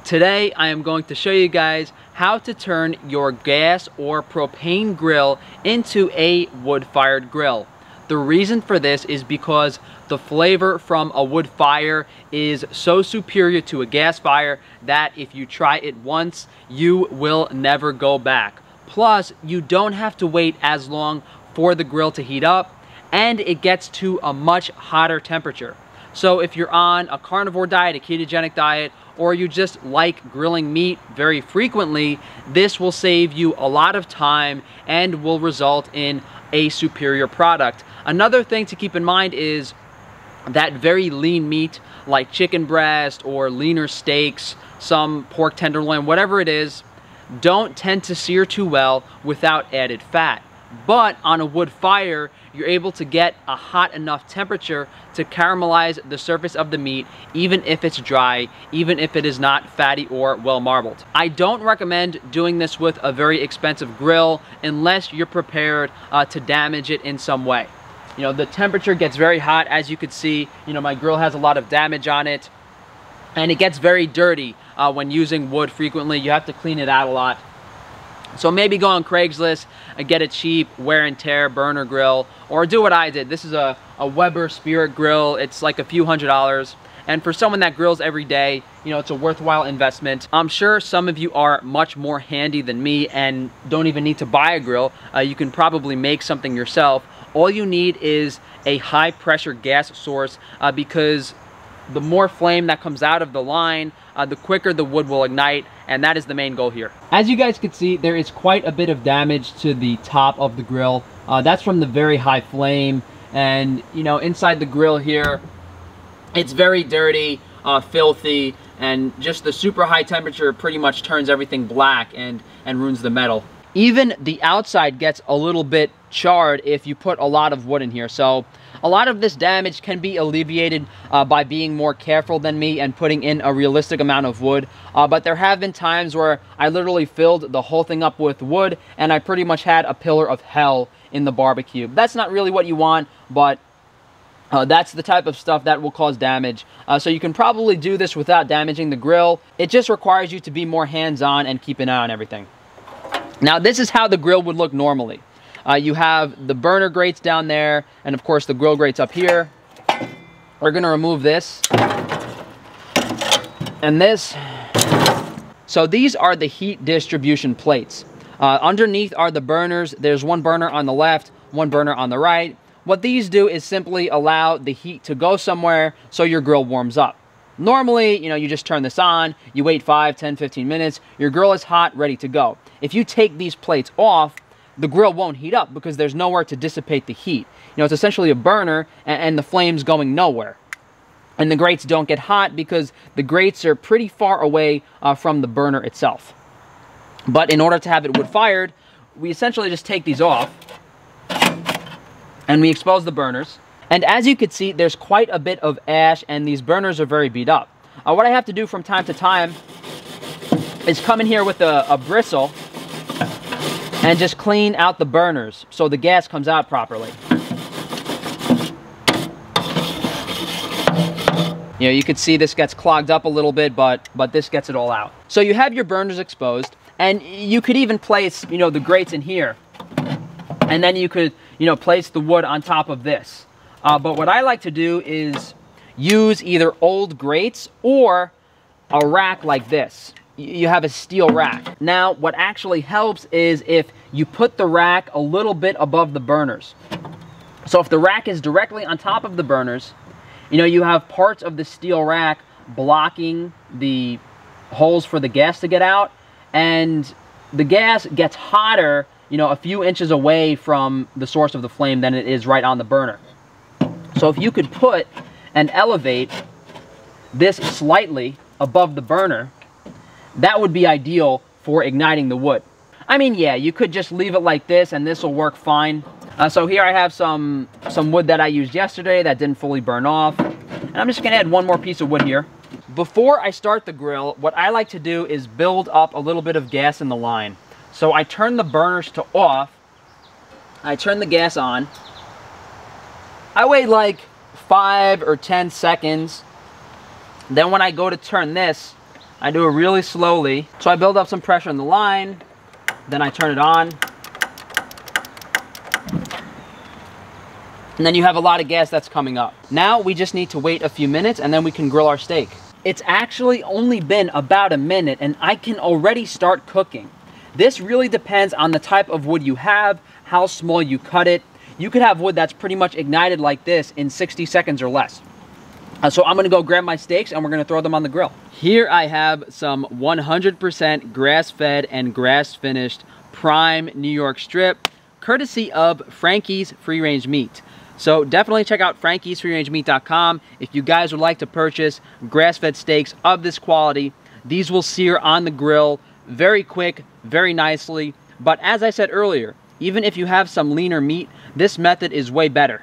Today I am going to show you guys how to turn your gas or propane grill into a wood-fired grill. The reason for this is because the flavor from a wood fire is so superior to a gas fire that if you try it once, you will never go back. Plus, you don't have to wait as long for the grill to heat up, and it gets to a much hotter temperature. So if you're on a carnivore diet, a ketogenic diet, or you just like grilling meat very frequently, this will save you a lot of time and will result in a superior product. Another thing to keep in mind is that very lean meat like chicken breast or leaner steaks, some pork tenderloin, whatever it is, don't tend to sear too well without added fat. But on a wood fire, you're able to get a hot enough temperature to caramelize the surface of the meat, even if it's dry, even if it is not fatty or well marbled. I don't recommend doing this with a very expensive grill unless you're prepared to damage it in some way. You know, the temperature gets very hot, as you could see. You know, my grill has a lot of damage on it, and it gets very dirty when using wood frequently. You have to clean it out a lot. So maybe go on Craigslist and get a cheap wear and tear burner grill, or do what I did. This is a Weber Spirit grill. It's like a few $100s. And for someone that grills every day, you know, it's a worthwhile investment. I'm sure some of you are much more handy than me and don't even need to buy a grill. You can probably make something yourself. All you need is a high pressure gas source because the more flame that comes out of the line, the quicker the wood will ignite, and that is the main goal here. As you guys can see, there is quite a bit of damage to the top of the grill. That's from the very high flame, and you know, inside the grill here, it's very dirty, filthy, and just the super high temperature pretty much turns everything black and ruins the metal. Even the outside gets a little bit charred if you put a lot of wood in here. So a lot of this damage can be alleviated by being more careful than me and putting in a realistic amount of wood. But there have been times where I literally filled the whole thing up with wood and I pretty much had a pillar of hell in the barbecue. That's not really what you want, but that's the type of stuff that will cause damage. So you can probably do this without damaging the grill. It just requires you to be more hands-on and keep an eye on everything. Now, this is how the grill would look normally. You have the burner grates down there, and of course the grill grates up here. We're gonna remove this and this. So these are the heat distribution plates. Underneath are the burners. There's one burner on the left, one burner on the right. What these do is simply allow the heat to go somewhere so your grill warms up. Normally, you know, you just turn this on, you wait 5, 10, 15 minutes, your grill is hot, ready to go. If you take these plates off, the grill won't heat up because there's nowhere to dissipate the heat. You know, it's essentially a burner and the flame's going nowhere. And the grates don't get hot because the grates are pretty far away from the burner itself. But in order to have it wood-fired, we essentially just take these off and we expose the burners. And as you can see, there's quite a bit of ash and these burners are very beat up. What I have to do from time to time is come in here with a bristle and just clean out the burners so the gas comes out properly. You know, you can see this gets clogged up a little bit, but this gets it all out. So you have your burners exposed, and you could even place, you know, the grates in here. And then you could, you know, place the wood on top of this. But what I like to do is use either old grates or a rack like this. You have a steel rack. Now, what actually helps is if you put the rack a little bit above the burners. So if the rack is directly on top of the burners, you know, you have parts of the steel rack blocking the holes for the gas to get out, and the gas gets hotter, you know, a few inches away from the source of the flame than it is right on the burner. So if you could put and elevate this slightly above the burner, that would be ideal for igniting the wood. I mean, yeah, you could just leave it like this and this will work fine. So here I have some wood that I used yesterday that didn't fully burn off. And I'm just gonna add one more piece of wood here. Before I start the grill, what I like to do is build up a little bit of gas in the line. So I turn the burners to off, I turn the gas on, I wait like 5 or 10 seconds. Then when I go to turn this, I do it really slowly. So I build up some pressure on the line, then I turn it on. And then you have a lot of gas that's coming up. Now we just need to wait a few minutes and then we can grill our steak. It's actually only been about a minute and I can already start cooking. This really depends on the type of wood you have, how small you cut it. You could have wood that's pretty much ignited like this in 60 seconds or less. So I'm gonna go grab my steaks and we're gonna throw them on the grill. Here I have some 100% grass-fed and grass-finished prime New York strip, courtesy of Frankie's Free Range Meat. So definitely check out frankiesfreerangemeat.com if you guys would like to purchase grass-fed steaks of this quality. These will sear on the grill very quick, very nicely. But as I said earlier, even if you have some leaner meat, this method is way better.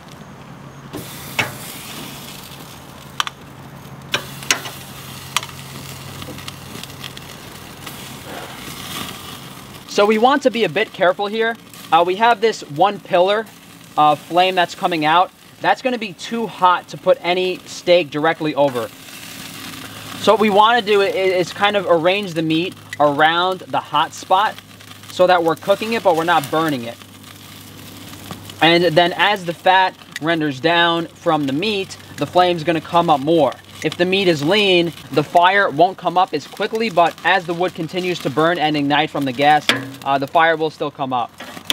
So we want to be a bit careful here. We have this one pillar flame that's coming out. That's going to be too hot to put any steak directly over. So what we want to do is kind of arrange the meat around the hot spot so that we're cooking it but we're not burning it. And then as the fat renders down from the meat, the flame's going to come up more. If the meat is lean, the fire won't come up as quickly, but as the wood continues to burn and ignite from the gas, the fire will still come up.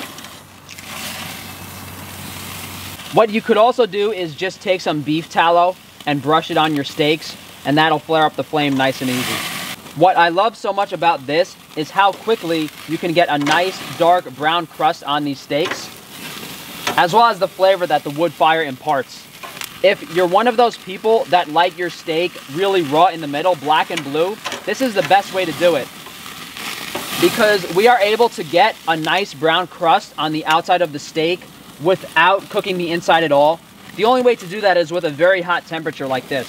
What you could also do is just take some beef tallow and brush it on your steaks, and that'll flare up the flame nice and easy. What I love so much about this is how quickly you can get a nice dark brown crust on these steaks, as well as the flavor that the wood fire imparts. If you're one of those people that like your steak really raw in the middle, black and blue, this is the best way to do it. Because we are able to get a nice brown crust on the outside of the steak without cooking the inside at all. The only way to do that is with a very hot temperature like this.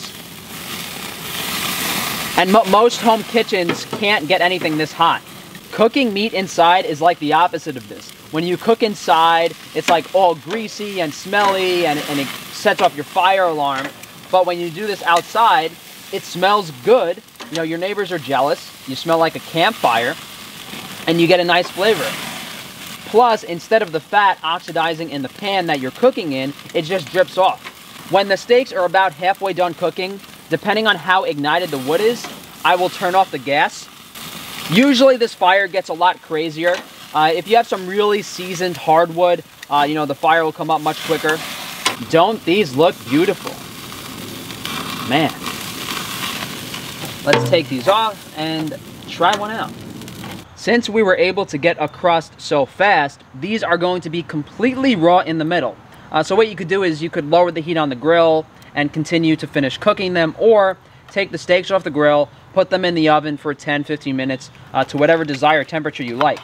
And most home kitchens can't get anything this hot. Cooking meat inside is like the opposite of this. When you cook inside, it's like all greasy and smelly and it sets off your fire alarm. But when you do this outside, it smells good. You know, your neighbors are jealous. You smell like a campfire and you get a nice flavor. Plus, instead of the fat oxidizing in the pan that you're cooking in, it just drips off. When the steaks are about halfway done cooking, depending on how ignited the wood is, I will turn off the gas. Usually this fire gets a lot crazier. If you have some really seasoned hardwood, you know, the fire will come up much quicker. Don't these look beautiful? Man. Let's take these off and try one out. Since we were able to get a crust so fast, these are going to be completely raw in the middle. So what you could do is you could lower the heat on the grill and continue to finish cooking them, or take the steaks off the grill, put them in the oven for 10-15 minutes to whatever desired temperature you like.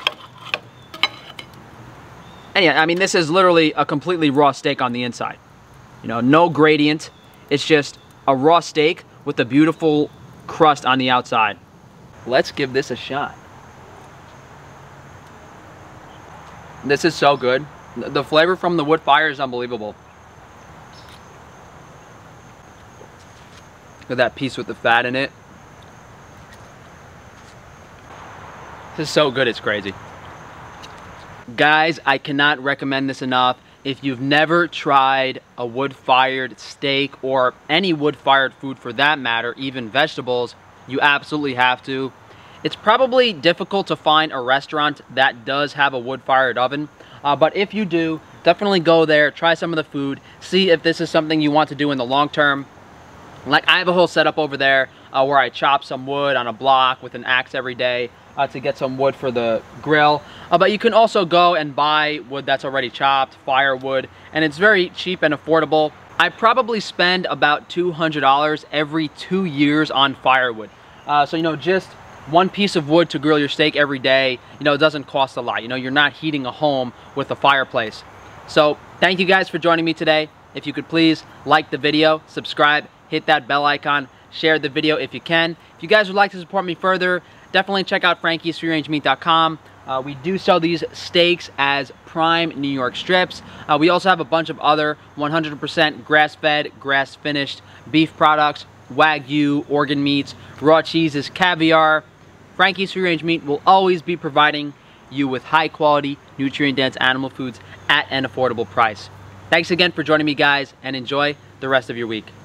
And yeah, I mean, this is literally a completely raw steak on the inside. You know, no gradient. It's just a raw steak with a beautiful crust on the outside. Let's give this a shot. This is so good. The flavor from the wood fire is unbelievable. Look at that piece with the fat in it. This is so good, it's crazy. Guys, I cannot recommend this enough. If you've never tried a wood-fired steak or any wood-fired food for that matter, even vegetables, you absolutely have to. It's probably difficult to find a restaurant that does have a wood-fired oven, but if you do, definitely go there, try some of the food, see if this is something you want to do in the long term. Like, I have a whole setup over there where I chop some wood on a block with an axe every day to get some wood for the grill. But you can also go and buy wood that's already chopped, firewood, and it's very cheap and affordable. I probably spend about $200 every 2 years on firewood. So, you know, just one piece of wood to grill your steak every day, you know, it doesn't cost a lot. You know, you're not heating a home with a fireplace. So, thank you guys for joining me today. If you could please like the video, subscribe, hit that bell icon, share the video if you can. If you guys would like to support me further, definitely check out frankiesfreerangemeat.com. We do sell these steaks as prime New York strips. We also have a bunch of other 100% grass-fed, grass-finished beef products. Wagyu, organ meats, raw cheeses, caviar, Frankie's Free Range Meat will always be providing you with high quality, nutrient-dense animal foods at an affordable price. Thanks again for joining me, guys, and enjoy the rest of your week.